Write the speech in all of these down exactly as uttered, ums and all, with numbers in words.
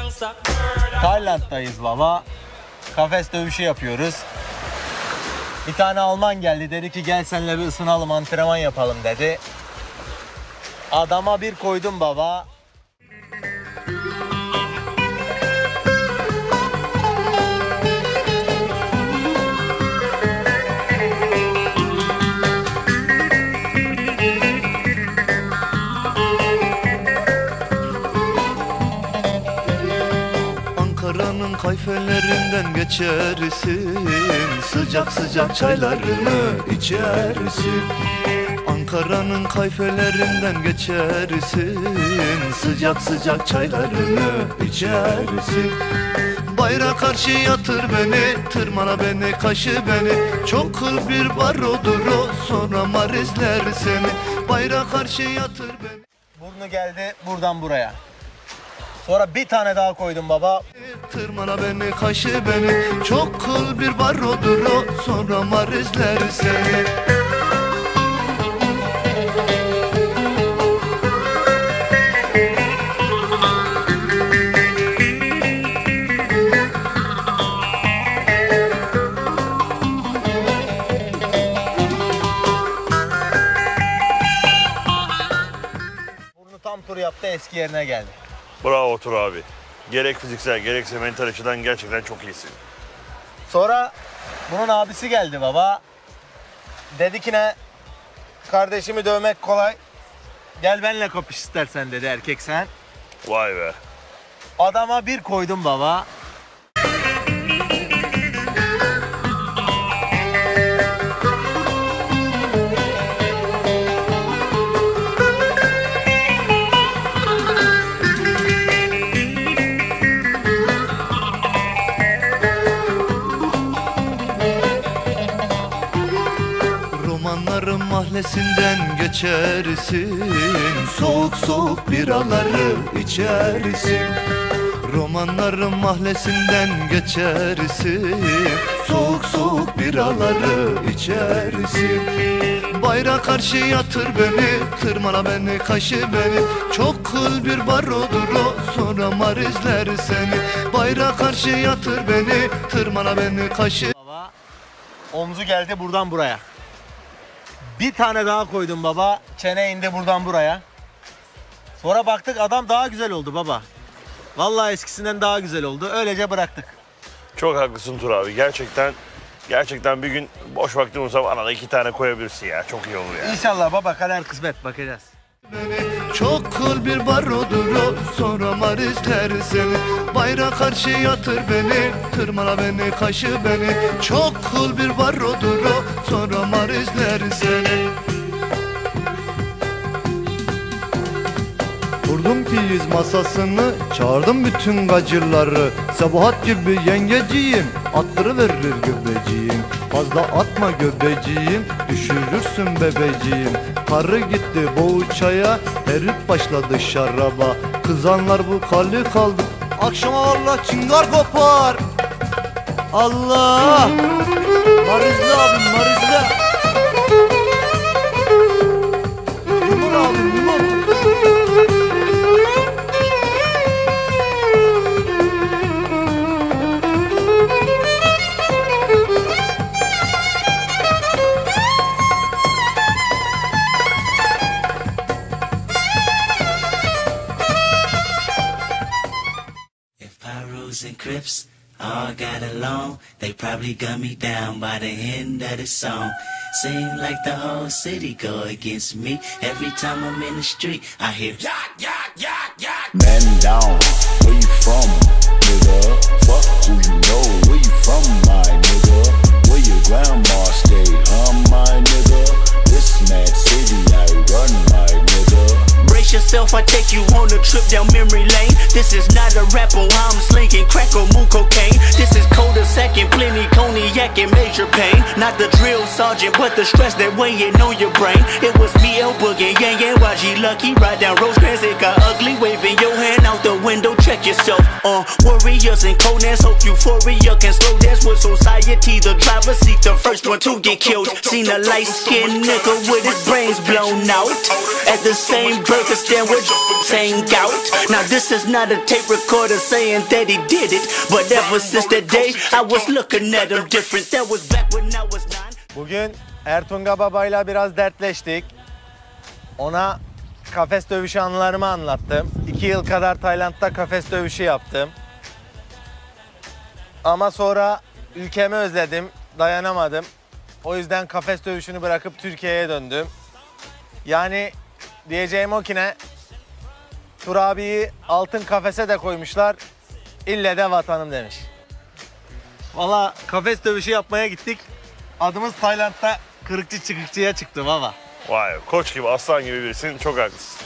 Tayland'dayız baba. Kafes dövüşü yapıyoruz. Bir tane Alman geldi, dedi ki gel seninle bir ısınalım, antrenman yapalım dedi. Adama bir koydum baba. Ankara'nın kayfelerinden geçersin, sıcak sıcak çaylarını içersin. Ankara'nın kayfelerinden geçersin, sıcak sıcak çaylarını içersin. Bayrağa karşı yatır beni, tırmala beni, kaşı beni. Çok kıl bir barodur o, sonra marizler seni. Bayrağa karşı yatır beni. Burnu geldi buradan buraya. Sonra bir tane daha koydum baba. Tırmala beni, kaşı beni. Çok kıl bir barodur o, sonra marizler seni. Burnu tam tur yaptı, eski yerine geldi. Bravo Tur abi. Gerek fiziksel gerekse mental açıdan gerçekten çok iyisin. Sonra bunun abisi geldi baba. Dedi ki ne? Kardeşimi dövmek kolay. Gel benimle kapış istersen dedi, erkek sen. Vay be. Adama bir koydum baba. Romanların mahallesinden geçersin, soğuk soğuk biraları içersin. Romanların mahallesinden geçersin, soğuk soğuk biraları içersin. Bayrağa karşı yatır beni, tırmala beni, kaşı beni. Çok kıl bir barodur o, sonra marizler seni. Bayrağa karşı yatır beni, tırmala beni, kaşı. Baba, omzu geldi buradan buraya. Bir tane daha koydum baba. Çene indi buradan buraya. Sonra baktık adam daha güzel oldu baba. Vallahi eskisinden daha güzel oldu. Öylece bıraktık. Çok haklısın Tur abi. Gerçekten gerçekten bir gün boş vaktim olsa bana da iki tane koyabilirsin ya. Çok iyi olur ya. İnşallah baba, kader kısmet, bakacağız. Çok kıl bir barodur o, sonra marizler seni. Bayrağa karşı yatır beni, tırmala beni, kaşı beni. Çok kıl bir barodur o, sonra marizler seni. Kurdum piyiz masasını, çağırdım bütün gacırları. Sabahat gibi yengeciğim, attırıverir göbeciğim. Fazla atma göbeciğim, düşürürsün bebeciğim. Karı gitti boğuçaya, herif başladı şaraba. Kızanlar bu kalli kaldı, akşama Allah çıngar kopar. Allah! Marizli abim, marizli. Yumur abim, yumur. And Crips all got along. They probably gun me down by the end of the song. Seem like the whole city go against me. Every time I'm in the street, I hear yak, yak, yak, yak. Man down, where you from, nigga? Fuck who you know, where you from, my nigga? Where your grandma stay, huh, my nigga? This mad city I run, my nigga. Brace yourself, I take you on a trip down memory lane. This is not a rap on how I'm slinking crack or moon cocaine. This is cold as second, plenty cognac and major pain. Not the drill sergeant, but the stress that weighing on your brain. It was me, El Boogie, Yang Yang, Y G Lucky. Ride down Rosecrans, it got ugly. Waving your hand out the window, check yourself. Uh, warriors and conans, hope euphoria can slow dance with society. The driver seat, the first one to get killed. Seen a light-skinned nigga with his brains blown out. At the same burger stand with same gout. Now this is not got a tape recorder saying that he did it. But ever since that day, I was looking at him different. That was back when I was nine. Bugün Ertunga babayla biraz dertleştik. Ona kafes dövüşü anılarımı anlattım. İki yıl kadar Tayland'da kafes dövüşü yaptım. Ama sonra ülkemi özledim, dayanamadım. O yüzden kafes dövüşünü bırakıp Türkiye'ye döndüm. Yani diyeceğim o ki ne? Tur abiyi altın kafese de koymuşlar. İlle de vatanım demiş. Valla kafes dövüşü yapmaya gittik. Adımız Tayland'da kırıkçı çıkıkçıya çıktı baba. Vay koç gibi aslan gibi birisin, çok haklısın.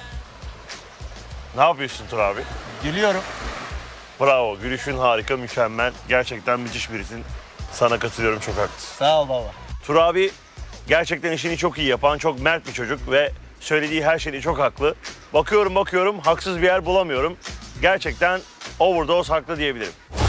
Ne yapıyorsun Tur abi? Gülüyorum. Bravo, gülüşün harika, mükemmel. Gerçekten müthiş birisin. Sana katılıyorum, çok haklısın. Sağ ol baba. Tur abi gerçekten işini çok iyi yapan, çok mert bir çocuk ve söylediği her şeyde çok haklı. Bakıyorum bakıyorum, haksız bir yer bulamıyorum. Gerçekten overdose haklı diyebilirim.